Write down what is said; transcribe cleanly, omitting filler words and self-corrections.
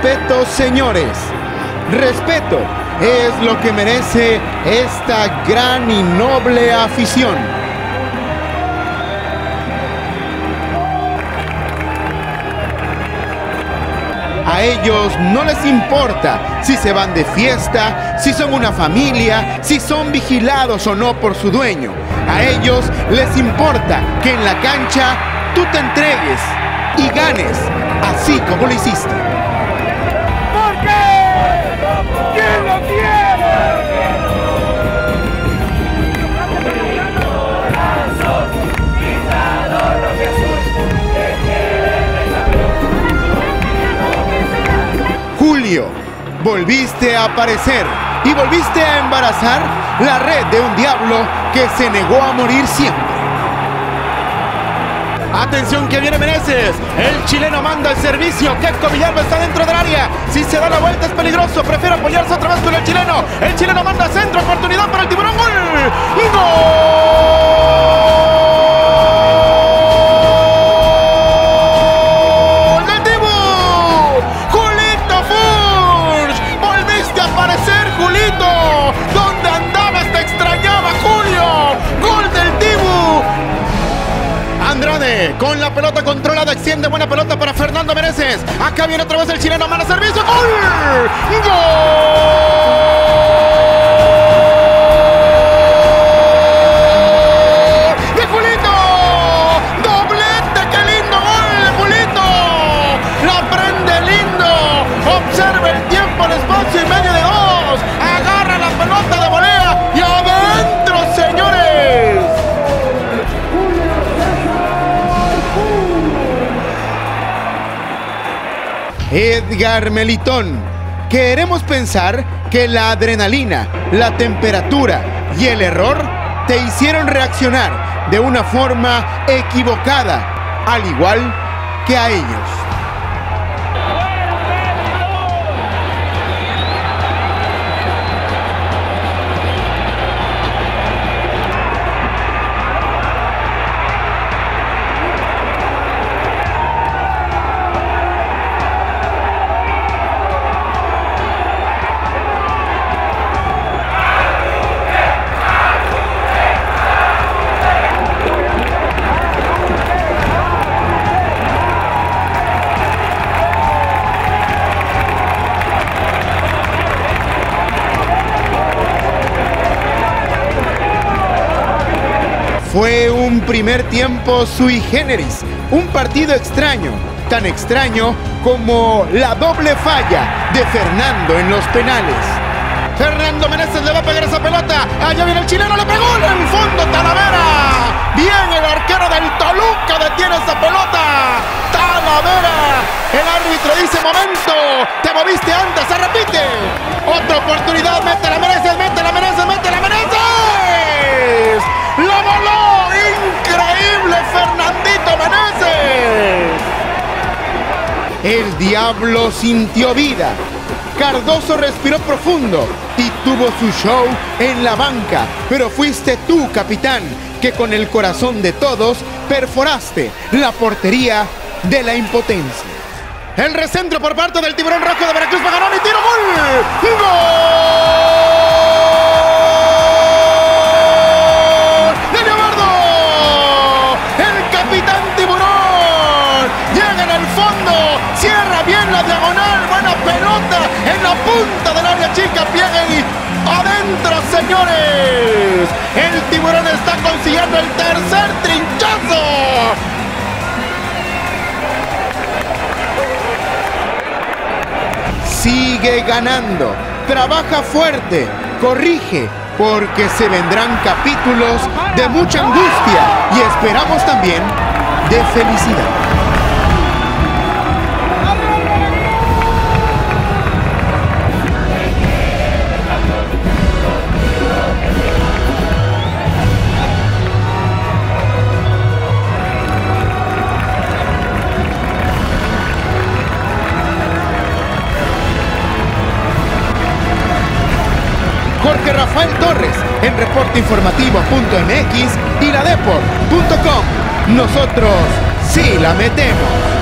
respeto, señores. Respeto es lo que merece esta gran y noble afición. A ellos no les importa si se van de fiesta, si son una familia, si son vigilados o no por su dueño. A ellos les importa que en la cancha tú te entregues y ganes, así como lo hiciste. ¿Por qué? ¿Quién lo quiere? Julio, volviste a aparecer y volviste a embarazar la red de un diablo que se negó a morir siempre. Atención que viene Meneses, el chileno manda el servicio, Keco Villalba está dentro del área, si se da la vuelta es peligroso, prefiere apoyarse otra vez con el chileno manda centro, oportunidad para el Tiburón, ¡gol! ¡Gol del Tibu! ¡Julito Furch! ¡Volviste a aparecer, Julito! ¿Dónde andabas? Te extrañaba, Julio. ¡Gol del Tibu! Andrade con la pelota controlada, extiende buena pelota para Fernando Meneses. Acá viene otra vez el chileno, manda servicio. ¡Gol! ¡Gol! ¡De Julito! ¡Doblete! ¡Qué lindo gol de Julito! ¡La prende lindo! Observa el tiempo, el espacio y medio de dos. Agarra la pelota de volea y adentro, señores. Edgar Melitón. Queremos pensar que la adrenalina, la temperatura y el error te hicieron reaccionar de una forma equivocada, al igual que a ellos. Fue un primer tiempo sui generis, un partido extraño, tan extraño como la doble falla de Fernando en los penales. Fernando Meneses le va a pegar esa pelota, allá viene el chileno, le pegó en el fondo Talavera. Bien, el arquero del Toluca detiene esa pelota. Talavera, el árbitro dice momento, te moviste antes, se repite. Otra oportunidad, métela Meneses, métela Meneses, métela Meneses. ¡La voló! ¡Increíble Fernandito Meneses! El diablo sintió vida. Cardoso respiró profundo y tuvo su show en la banca. Pero fuiste tú, capitán, que con el corazón de todos perforaste la portería de la impotencia. El recentro por parte del Tiburón Rojo de Veracruz, Paganoni, tiro, gol. ¡Gol! Cierra bien la diagonal, buena pelota en la punta del área chica, Piegui, adentro, señores. El Tiburón está consiguiendo el tercer trinchazo. Sigue ganando, trabaja fuerte, corrige, porque se vendrán capítulos de mucha angustia y esperamos también de felicidad. Jorge Rafael Torres en reporteinformativo.mx y ladeport.com. Nosotros sí la metemos.